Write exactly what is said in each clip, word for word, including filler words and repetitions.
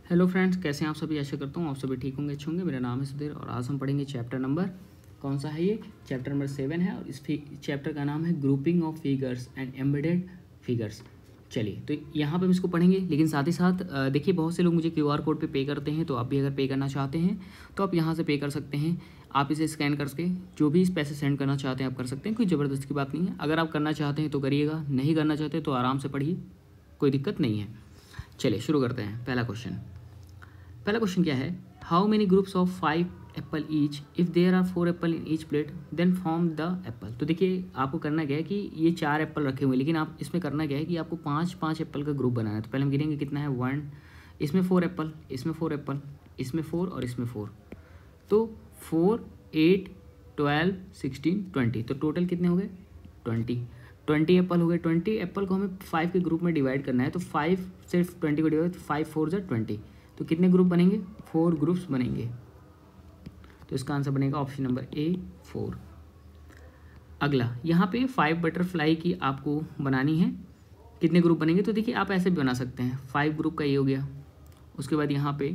Hello friends, कैसे हैं आप सभी। आशा करता हूँ आप सभी ठीक होंगे, अच्छे होंगे। मेरा नाम है सुधीर और आज हम पढ़ेंगे चैप्टर नंबर, कौन सा है ये, चैप्टर नंबर सेवन है। और इस चैप्टर का नाम है grouping of figures and embedded figures. चलिए, तो यहाँ पे हम इसको पढ़ेंगे, लेकिन साथ ही साथ देखिए बहुत से लोग मुझे क्यू आर कोड पे पे करते हैं, तो आप भी अगर पे करना चाहते हैं तो आप यहाँ से पे कर सकते हैं। आप इसे स्कैन करके जो भी इस पैसे सेंड करना चाहते हैं आप कर सकते हैं, कोई ज़बरदस्ती की बात नहीं है। अगर आप करना चाहते हैं तो करिएगा, नहीं करना चाहते तो आराम से पढ़िए, कोई दिक्कत नहीं है। चलिए शुरू करते हैं। पहला क्वेश्चन पहला क्वेश्चन क्या है, how many groups of five apple each if there are four apple in each plate then form the apple. तो देखिए आपको करना क्या है कि ये चार एप्पल रखे हुए हैं, लेकिन आप इसमें करना क्या है कि आपको पाँच पाँच एप्पल का ग्रुप बनाना है। तो पहले हम गिनेंगे कितना है, वन, इसमें फोर एप्पल, इसमें फोर एप्पल, इसमें फोर और इसमें फोर। तो four, eight, twelve, sixteen, twenty. तो टोटल कितने हो गए, ट्वेंटी। ट्वेंटी एप्पल हो गए। ट्वेंटी एप्पल को हमें फाइव के ग्रुप में डिवाइड करना है। तो फाइव सिर्फ ट्वेंटी को डिवाइड, फाइव फोर जो ट्वेंटी। तो कितने ग्रुप बनेंगे, फोर ग्रुप्स बनेंगे। तो इसका आंसर बनेगा ऑप्शन नंबर ए, फोर। अगला, यहाँ पे फाइव बटरफ्लाई की आपको बनानी है, कितने ग्रुप बनेंगे। तो देखिए आप ऐसे भी बना सकते हैं, फाइव ग्रुप का ये हो गया। उसके बाद यहाँ पे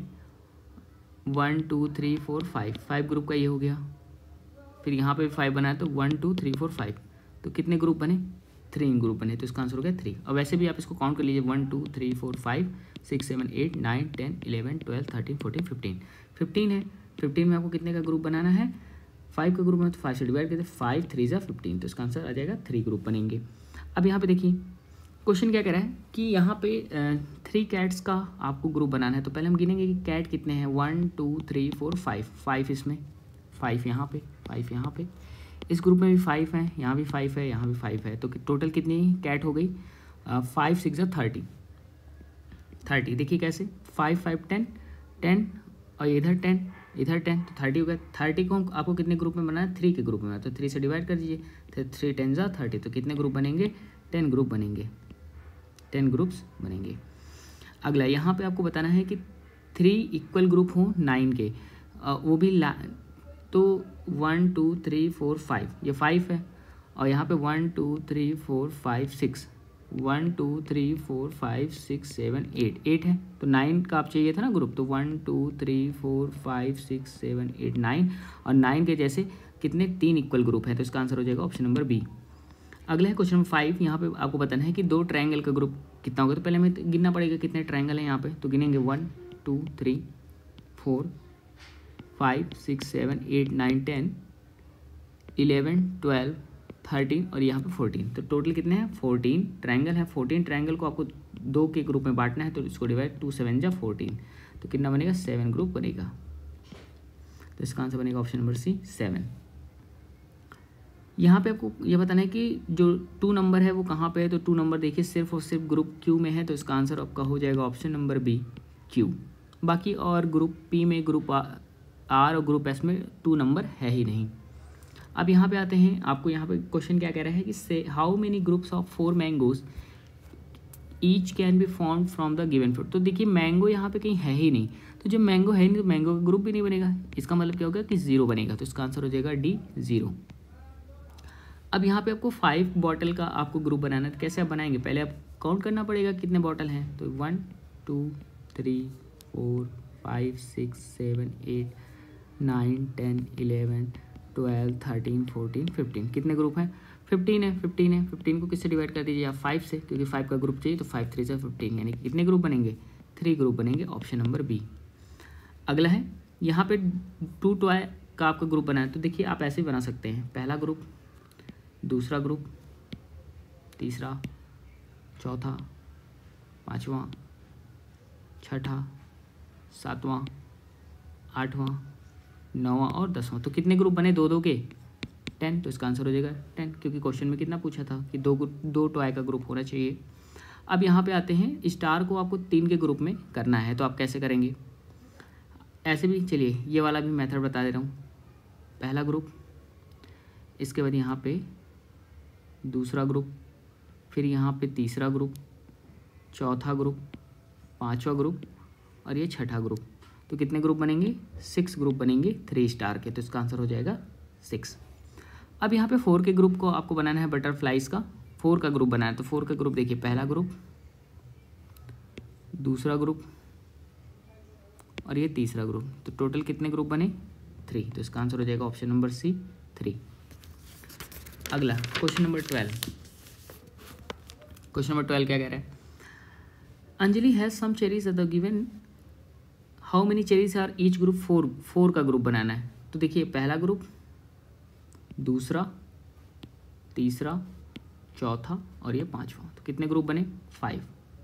one two three four five, five group का ये हो गया। फिर यहाँ पे फाइव बनाया तो one two three four five. तो कितने ग्रुप बने, थ्री ग्रुप बने। तो इसका आंसर हो गया थ्री। और वैसे भी आप इसको काउंट कर लीजिए, one two three four five six seven eight nine ten eleven twelve thirteen fourteen fifteen. Fifteen है। फिफ्टीन में आपको कितने का ग्रुप बनाना है, फाइव का ग्रुप में। तो फाइव से डिवाइड करते फाइव थ्री जा फिफ्टीन। तो इसका आंसर आ जाएगा थ्री ग्रुप बनेंगे। अब यहाँ पे देखिए क्वेश्चन क्या कह रहा है कि यहाँ पे थ्री कैट्स का आपको ग्रुप बनाना है। तो पहले हम गिनेंगे कि कैट कितने हैं, one two three four five. Five इसमें, फाइव यहाँ पे, फाइव यहाँ पे, इस ग्रुप में भी फाइव है, यहाँ भी फाइव है, यहाँ भी फाइव है। तो टोटल कितनी कैट हो गई, फाइव सिक्स या थर्टी। थर्टी देखिए कैसे, फाइव फाइव टेन, टेन और इधर टेन, इधर टेन, तो थर्टी हो गया। थर्टी को आपको कितने ग्रुप में बनाना है, थ्री के ग्रुप में। तो थ्री से डिवाइड कर दीजिए, तो थ्री टेन जा थर्टी। तो कितने ग्रुप बनेंगे, टेन ग्रुप बनेंगे, टेन ग्रुप्स बनेंगे। अगला, यहाँ पे आपको बताना है कि थ्री इक्वल ग्रुप हो नाइन के, वो भी ला तो one two three four five, ये फाइव है। और यहाँ पे one two three four five six, one two three four five six seven eight, eight है। तो नाइन का आप चाहिए था ना ग्रुप। तो one two three four five six seven eight nine, और नाइन के जैसे कितने, तीन इक्वल ग्रुप है। तो इसका आंसर हो जाएगा ऑप्शन नंबर बी। अगला है क्वेश्चन नंबर फाइव। यहाँ पे आपको बताना है कि दो ट्रायंगल का ग्रुप कितना होगा। तो पहले हमें गिनना पड़ेगा कितने ट्रायंगल हैं यहाँ पे। तो गिनेंगे one two three four five six seven eight nine ten eleven twelve thirteen और यहाँ पे फोर्टीन। तो टोटल कितने हैं, फोर्टीन ट्रायंगल है। फोर्टीन ट्रायंगल को आपको दो के ग्रुप में बांटना है। तो इसको डिवाइड, टू सेवन जा फोर्टीन। तो कितना बनेगा, सेवन ग्रुप बनेगा। तो इसका आंसर बनेगा ऑप्शन नंबर सी, सेवन। यहाँ पे आपको ये बताना है कि जो टू नंबर है वो कहाँ पे है। तो टू नंबर देखिए सिर्फ और सिर्फ ग्रुप क्यू में है। तो इसका आंसर आपका हो जाएगा ऑप्शन नंबर बी, क्यू। बाकी और ग्रुप पी में, ग्रुप आर और ग्रुप एस में टू नंबर है ही नहीं। अब यहाँ पे आते हैं, आपको यहाँ पे क्वेश्चन क्या कह रहा है कि से how many groups of four mangoes each can be form from the given fruit. तो देखिए मैंगो यहाँ पे कहीं है ही नहीं। तो जब मैंगो है नहीं तो मैंगो का ग्रुप भी नहीं बनेगा। इसका मतलब क्या होगा कि जीरो बनेगा। तो इसका आंसर हो जाएगा डी, जीरो। अब यहाँ पे आपको फाइव बॉटल का आपको ग्रुप बनाना है। तो कैसे आप बनाएंगे, पहले आप काउंट करना पड़ेगा कितने बॉटल हैं। तो one two three four five six seven eight nine ten eleven twelve thirteen fourteen fifteen. कितने ग्रुप हैं, फिफ्टीन है। फिफ्टीन है, फिफ्टीन को किससे डिवाइड कर दीजिए आप, फाइव से, क्योंकि फाइव का ग्रुप चाहिए। तो फाइव थ्री से फिफ्टीन, यानी कितने ग्रुप बनेंगे, थ्री ग्रुप बनेंगे, ऑप्शन नंबर बी। अगला है यहाँ पे टू टॉय का आपका ग्रुप बनाए। तो देखिए आप ऐसे ही बना सकते हैं, पहला ग्रुप, दूसरा ग्रुप, तीसरा, चौथा, पाँचवा, छठा, सातवां, आठवां, नौवां और दसवां। तो कितने ग्रुप बने, दो दो के, टेन। तो इसका आंसर हो जाएगा टेन, क्योंकि क्वेश्चन में कितना पूछा था कि दो दो टॉय का ग्रुप होना चाहिए। अब यहाँ पे आते हैं, स्टार को आपको तीन के ग्रुप में करना है। तो आप कैसे करेंगे, ऐसे भी, चलिए ये वाला भी मेथड बता दे रहा हूँ। पहला ग्रुप, इसके बाद यहाँ पे दूसरा ग्रुप, फिर यहाँ पे तीसरा ग्रुप, चौथा ग्रुप, पाँचवा ग्रुप और ये छठा ग्रुप। तो कितने ग्रुप बनेंगे, सिक्स ग्रुप बनेंगे थ्री स्टार के। तो इसका आंसर हो जाएगा सिक्स। अब यहाँ पे फोर के ग्रुप को आपको बनाना है, बटरफ्लाइज का फोर का ग्रुप बनाना है। तो फोर का ग्रुप देखिए, पहला ग्रुप, दूसरा ग्रुप, और ये तीसरा ग्रुप, तो टोटल कितने ग्रुप बने? थ्री। तो इसका आंसर हो जाएगा ऑप्शन नंबर सी, थ्री। अगला question number twelve. Question number twelve क्या कह रहा है? Anjali has some cherries at the given, how many cherries are each group? Four. Four का ग्रुप बनाना है। तो देखिए पहला ग्रुप, दूसरा, तीसरा, चौथा और ये पांचवा, तो कितने ग्रुप बने? फाइव।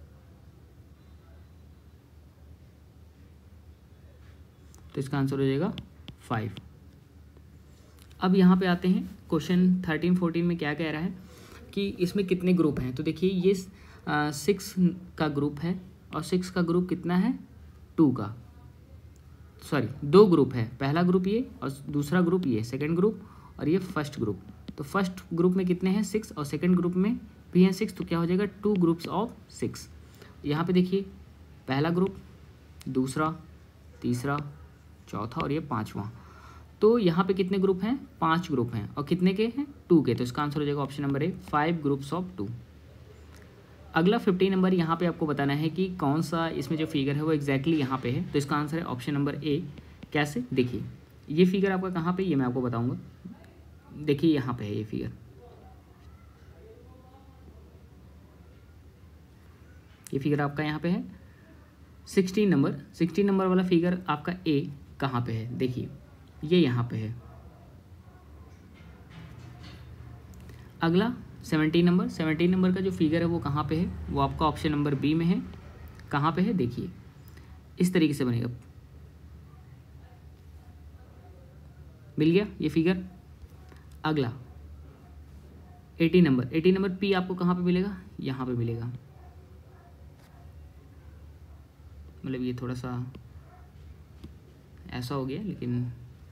तो इसका आंसर हो जाएगा फाइव। अब यहाँ पे आते हैं क्वेश्चन थर्टीन फोर्टीन में क्या कह रहा है कि इसमें कितने ग्रुप हैं। तो देखिए ये सिक्स का ग्रुप है और सिक्स का ग्रुप कितना है? टू का, सॉरी दो ग्रुप है, पहला ग्रुप ये और दूसरा ग्रुप ये, सेकंड ग्रुप और ये फर्स्ट ग्रुप। तो फर्स्ट ग्रुप में कितने हैं? सिक्स, और सेकंड ग्रुप में भी हैं सिक्स, तो क्या हो जाएगा? Two groups of six. यहाँ पे देखिए पहला ग्रुप, दूसरा, तीसरा, चौथा और ये पांचवा, तो यहाँ पे कितने ग्रुप हैं? पांच ग्रुप हैं, और कितने के हैं? टू के। तो इसका आंसर हो जाएगा option number A, five groups of two. अगला फिफ्टीन नंबर, यहाँ पे आपको बताना है कि कौन सा इसमें जो फिगर है वो एग्जैक्टली यहाँ पे है। तो इसका आंसर है ऑप्शन नंबर ए। कैसे? देखिए ये फिगर आपका कहाँ पे, ये मैं आपको बताऊँगा। देखिए यहाँ पे है ये फिगर, ये फिगर आपका यहाँ पे है सिक्सटीन नंबर। सिक्सटीन नंबर वाला फिगर आपका ए कहाँ पे है? देखिए ये यहाँ पे है। अगला सेवनटीन नंबर, सेवनटीन नंबर का जो फिगर है वो कहाँ पे है? वो आपका ऑप्शन नंबर बी में है। कहाँ पे है? देखिए इस तरीके से बनेगा, मिल गया ये फिगर। अगला एटीन नंबर, एटीन नंबर पी आपको कहाँ पे मिलेगा? यहाँ पे मिलेगा, मतलब ये थोड़ा सा ऐसा हो गया लेकिन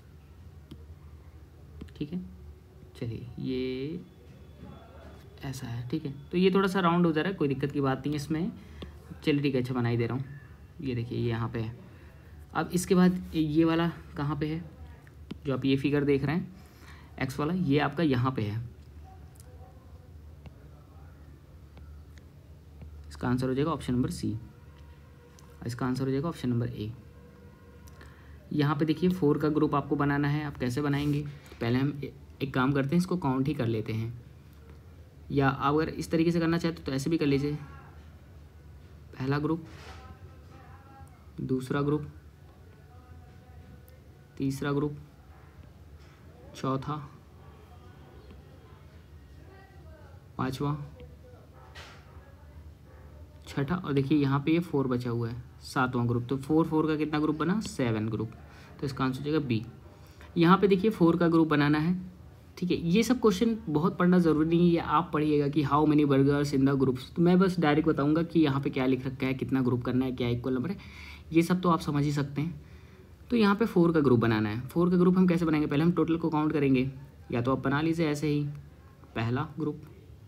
ठीक है, चलिए ये ऐसा है, ठीक है। तो ये थोड़ा सा राउंड हो जा रहा है, कोई दिक्कत की बात नहीं है इसमें। चलिए ठीक है, अच्छा बना ही दे रहा हूँ। ये देखिए ये यहाँ पे है। अब इसके बाद ये वाला कहाँ पे है? जो आप ये फिगर देख रहे हैं एक्स वाला, ये आपका यहाँ पे है। इसका आंसर हो जाएगा ऑप्शन नंबर सी, इसका आंसर हो जाएगा ऑप्शन नंबर ए। यहाँ पे देखिए फोर का ग्रुप आपको बनाना है। आप कैसे बनाएंगे? पहले हम एक काम करते हैं, इसको काउंट ही कर लेते हैं, या अगर इस तरीके से करना चाहते तो ऐसे भी कर लीजिए। पहला ग्रुप, दूसरा ग्रुप, तीसरा ग्रुप, चौथा, पांचवा, छठा, और देखिए यहाँ पे ये फोर बचा हुआ है, सातवां ग्रुप। तो फोर फोर का कितना ग्रुप बना? Seven group. तो इसका आंसर हो जाएगा बी। यहाँ पे देखिए फोर का ग्रुप बनाना है, ठीक है। ये सब क्वेश्चन बहुत पढ़ना ज़रूरी नहीं है, आप पढ़िएगा कि how many burgers in the groups. तो मैं बस डायरेक्ट बताऊंगा कि यहाँ पे क्या लिख रखा है, कितना ग्रुप करना है, क्या इक्वल नंबर है, ये सब तो आप समझ ही सकते हैं। तो यहाँ पे फोर का ग्रुप बनाना है। फोर का ग्रुप हम कैसे बनाएंगे? पहले हम टोटल को काउंट करेंगे, या तो आप बना लीजिए ऐसे ही, पहला ग्रुप,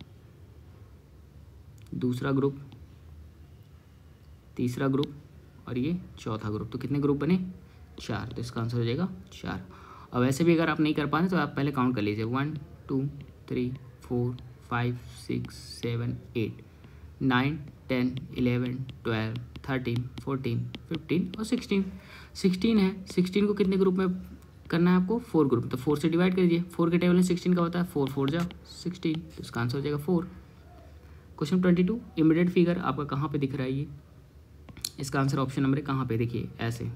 दूसरा ग्रुप, तीसरा ग्रुप और ये चौथा ग्रुप। तो कितने ग्रुप बने? चार। तो इसका आंसर हो जाएगा चार। और वैसे भी अगर आप नहीं कर पाते तो आप पहले काउंट कर लीजिए, one two three four five six seven eight nine ten eleven twelve thirteen fourteen fifteen और सिक्सटीन। सिक्सटीन है, सिक्सटीन को कितने ग्रुप में करना है आपको? Four group. तो फोर से डिवाइड कर दीजिए, फोर के टेबल में सिक्सटीन का होता है, फोर फोर जा सिक्सटीन। तो इसका आंसर हो जाएगा four. Question twenty two, immediate figure आपका कहाँ पे दिख रहा है? ये इसका आंसर ऑप्शन नंबर कहाँ पे? देखिए ऐसे,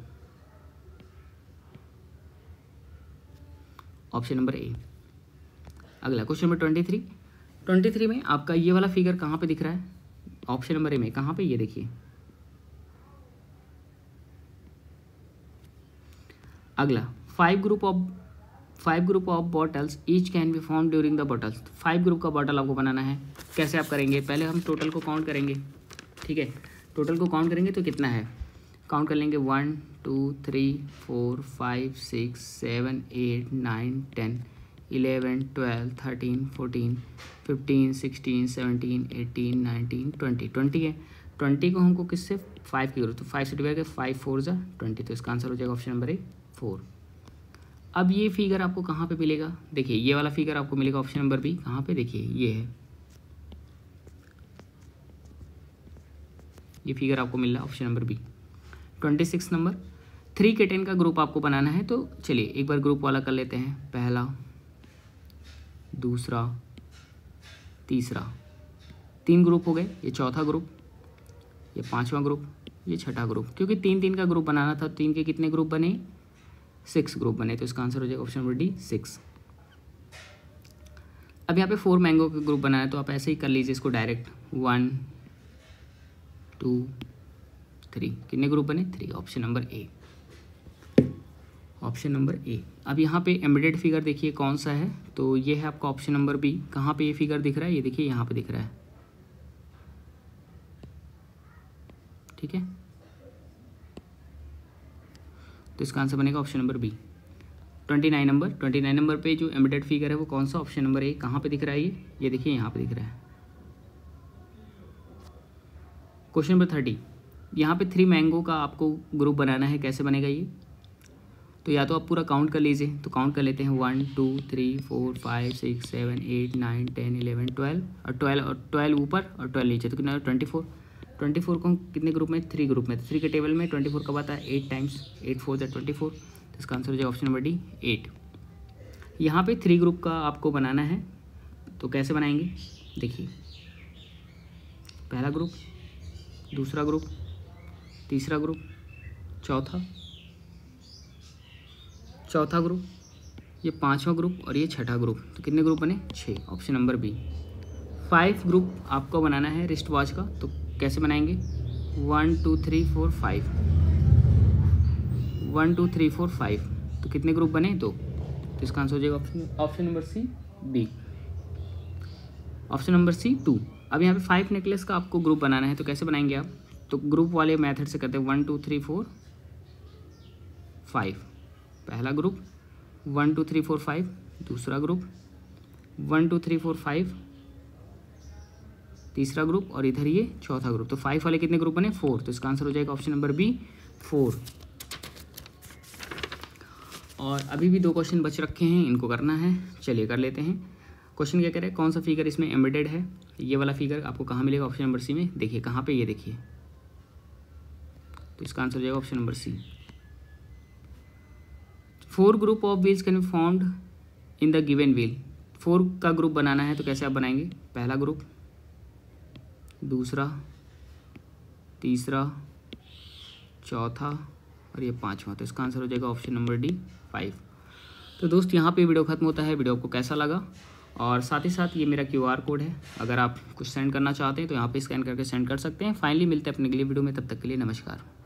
ऑप्शन नंबर ए। अगला question number twenty three, twenty three में आपका ये वाला फिगर कहाँ पे दिख रहा है? ऑप्शन नंबर ए में। कहाँ पे? ये देखिए। अगला five group of five group of bottles each can be form during the bottles. Five group का बॉटल आपको बनाना है। कैसे आप करेंगे? पहले हम टोटल को काउंट करेंगे, ठीक है। टोटल को काउंट करेंगे तो कितना है? काउंट कर लेंगे, one two three four five six seven eight nine ten eleven twelve thirteen fourteen fifteen sixteen seventeen eighteen nineteen twenty. Twenty है, ट्वेंटी को हमको किससे? फाइव की जरूरत। तो फाइव से डिवाइड कर, फाइव फोर जा ट्वेंटी। तो इसका आंसर हो जाएगा ऑप्शन नंबर ए, फोर। अब ये फिगर आपको कहाँ पे मिलेगा? देखिए ये वाला फिगर आपको मिलेगा ऑप्शन नंबर बी। कहाँ पे? देखिए ये है, ये फिगर आपको मिल रहा है option number B. Twenty six number, three kitten का ग्रुप आपको बनाना है, तो चलिए एक बार ग्रुप वाला कर लेते हैं। पहला, दूसरा, तीसरा, तीन ग्रुप हो गए। ये चौथा ग्रुप, ये पांचवा ग्रुप, ये छठा ग्रुप। क्योंकि तीन तीन का ग्रुप बनाना था, तीन के कितने ग्रुप बने? सिक्स ग्रुप बने। तो इसका आंसर हो जाएगा ऑप्शन नंबर डी, सिक्स। अब यहाँ पे फोर मैंगो का ग्रुप बनाया, तो आप ऐसे ही कर लीजिए इसको डायरेक्ट। वन, टू, थ्री, कितने ग्रुप बने? Three. Option number A, option number A. अब यहाँ पे एम्बेडेड फिगर देखिए कौन सा है, तो ये है आपका ऑप्शन नंबर बी। कहाँ पे ये फिगर दिख रहा है? ये देखिए यहाँ पे दिख रहा है, ठीक है। तो इसका आंसर बनेगा option number B, twenty nine number. Twenty nine number पे जो एम्बेडेड फिगर है वो कौन सा? Option number A. कहाँ पे दिख रहा है ये? ये देखिए यहाँ पे दिख रहा है। क्वेश्चन नंबर थर्टी, यहाँ पे थ्री मैंगो का आपको ग्रुप बनाना है। कैसे बनेगा ये? तो या तो आप पूरा काउंट कर लीजिए, तो काउंट कर लेते हैं। One, two, three, four, five, six, seven, eight, nine, ten, eleven, twelve, और ट्वेल्व और ट्वेल्व ऊपर और ट्वेल्व नीचे, तो कितना? Twenty four. ट्वेंटी फोर को कितने ग्रुप में? थ्री ग्रुप में। थ्री के टेबल में ट्वेंटी फोर कब आता है? Eight times. एट फोर ज़ा ट्वेंटी फोर। तो इसका आंसर हो जाएगा ऑप्शन नंबर डी, एट। यहाँ पे थ्री ग्रुप का आपको बनाना है, तो कैसे बनाएंगे? देखिए, पहला ग्रुप, दूसरा ग्रुप, तीसरा ग्रुप, चौथा, चौथा ग्रुप, ये पांचवा ग्रुप और ये छठा ग्रुप। तो कितने ग्रुप बने? छः। Option number B. Five group आपको बनाना है रिस्ट वॉच का, तो कैसे बनाएंगे? One, two, three, four, five. One, two, three, four, five, तो कितने ग्रुप बने? दो। तो इसका आंसर हो जाएगा option option number C, B. Option number C, two. अब यहाँ पे फाइव नेकलेस का आपको ग्रुप बनाना है, तो कैसे बनाएंगे आप? तो ग्रुप वाले मेथड से करते हैं। One, two, three, four, five, पहला group. One, two, three, four, five, दूसरा group. One, two, three, four, five, तीसरा ग्रुप, और इधर ये चौथा ग्रुप। तो फाइव वाले कितने ग्रुप बने? फोर। तो इसका आंसर हो जाएगा ऑप्शन नंबर बी, फोर। और अभी भी दो क्वेश्चन बच रखे हैं, इनको करना है। चलिए कर लेते हैं। क्वेश्चन क्या कह रहे हैं? कौन सा फिगर इसमें एम्बेडेड है? ये वाला फिगर आपको कहाँ मिलेगा? ऑप्शन नंबर सी में। देखिए कहाँ पे, ये देखिए। तो इसका आंसर हो जाएगा option number C. Four group of wheels can be formed in the given wheel. Four का ग्रुप बनाना है, तो कैसे आप बनाएंगे? पहला ग्रुप, दूसरा, तीसरा, चौथा और ये पांचवा। तो इसका आंसर हो जाएगा ऑप्शन नंबर डी, फाइव। तो दोस्त यहाँ पे वीडियो खत्म होता है। वीडियो आपको कैसा लगा? और साथ ही साथ ये मेरा क्यू आर कोड है, अगर आप कुछ सेंड करना चाहते हैं तो यहाँ पे स्कैन करके सेंड कर सकते हैं। फाइनली मिलते हैं अपने अगली वीडियो में, तब तक के लिए नमस्कार।